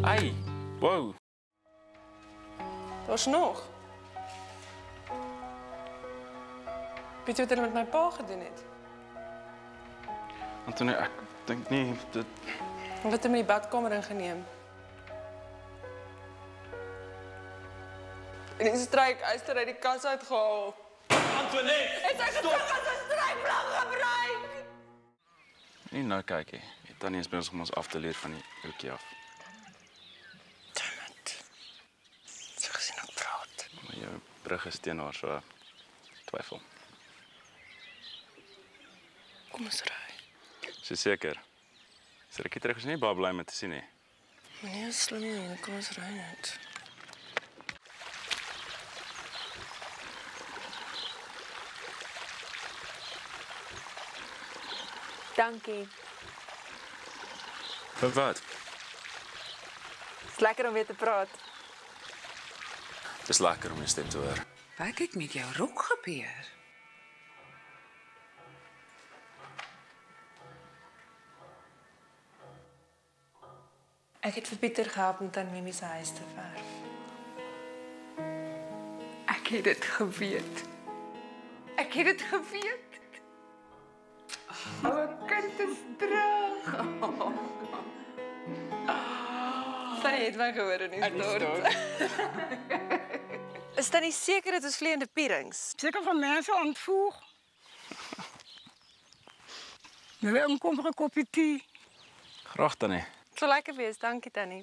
Ai, wow. Daar's nog. Weet jy wat hulle met my pa gedoen het? Antonie, ek dink nie dit... Hulle het hom in die badkamer ingeneem. En die strykyster uit die kas uitgehaal. Antonie! Het hy gedoen as 'n strykplan gebruik? Nee, nou kyk jy. Tannie is besig om ons af te leer van die hoekie af. Damn it. Sy gesien ek praat. Maar jou brug is teen haar, so twyfel. Kom ons ry. Is jy seker? Is rukkie terug is nie baie bly met te sien nie. Meneer slim nie, kom ons ry net. Dankie. Vir wat? Het is lekker om weer te praat. Het is lekker om jou stem te hoor. Wat het met jou rok gebeur? Ek het vir Pieter gehelp om aan Mimi se huis te verf. Ek het dit geweet. Ek het dit geweet. O, kind is terug. Tannie het my gehoor in die dorp. Is Tannie seker dit is vleiende pierings? Zeker van mensen ontvoer. Je wil een kombre kopje thee. Graag, Tannie. Het sal lekker wees, dankie Tannie.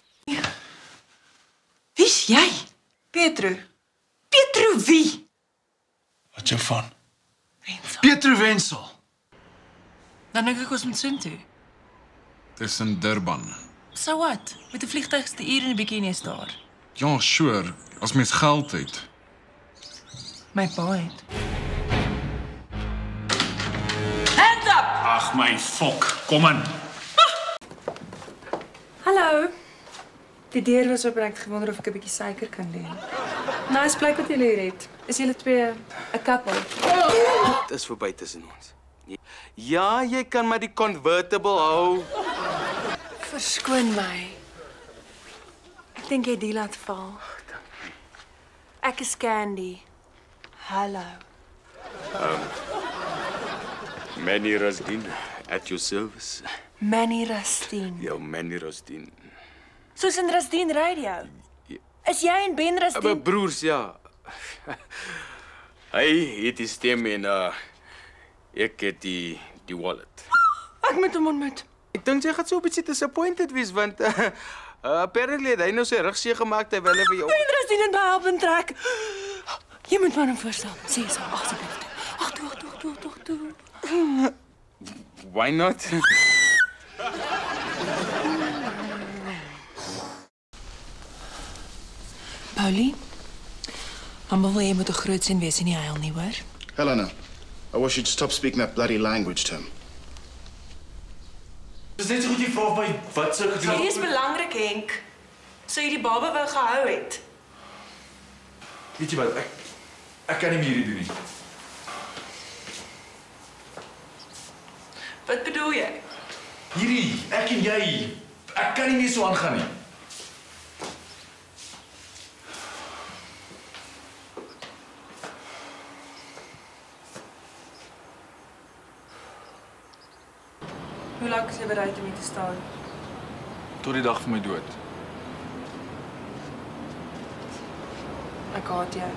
Wie's jy? Petro. Petro wie? Wat jou van? Wensel. Petro Wensel. Dan dink ek ons moet soontoe. Dis in Durban. So wat? Met 'n vliegtuigste uur en 'n bietjie neus daar. Ja, sure. As mens geld het. My pa het. Hands up! Ag my fok, kom in. Hallo. Die deur was oop en ek het gewonder of ek 'n bietjie suiker kan leen. Nou, is blyk wat julle hier het. Is julle twee 'n couple? Dit is verby tussen ons. Ja, jy kan maar die convertible hou. Verskoon my. Ek dink jy die laat val. Ek is Candy. Hallo. Manny Rasdien, at your service. Manny Rasdien. Jou Manny Rasdien. Soos in Rasdien Radio. Is jy en Ben Rasdien? Maar broers, ja. Hy het die stem en ek het die wallet. Ek moet hom ontmoet. Ek dink sy gaan so 'n bietjie disappointed wees want apparently het hy nou sy rug seer gemaak terwyl hy vir jou. Ben Rasdien en my help en trek. Jy moet my hom voorstel. Sê so, asseblief. Ag, toe. Why not? Paulie, mamma wil jy moet 'n groot seun wees en nie huil nie, hoor? Helena, I wish you'd stop speaking that bloody language to him. Dis net so goed jy vra my wat sou gedoen het. Dit is belangrik, Henk. Sou jy die baba wou gehou het? Weet jy wat? Ek kan nie meer hierdie doen nie. Wat bedoel jy? Hierdie, ek en jy. Ek kan nie meer so aangaan nie. Hoe lank is jy bereid om hier te staan? Tot die dag van my dood. Ek haat jou.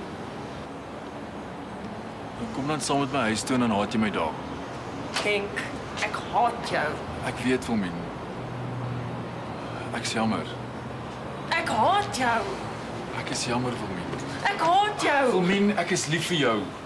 Kom dan saam met my huis toe en dan haat jy my daar. Henk, ek haat jou. Ek weet, Wilmien. Ek's jammer. Ek haat jou. Ek is jammer, Wilmien. Ek haat jou. Wilmien, ek is lief vir jou.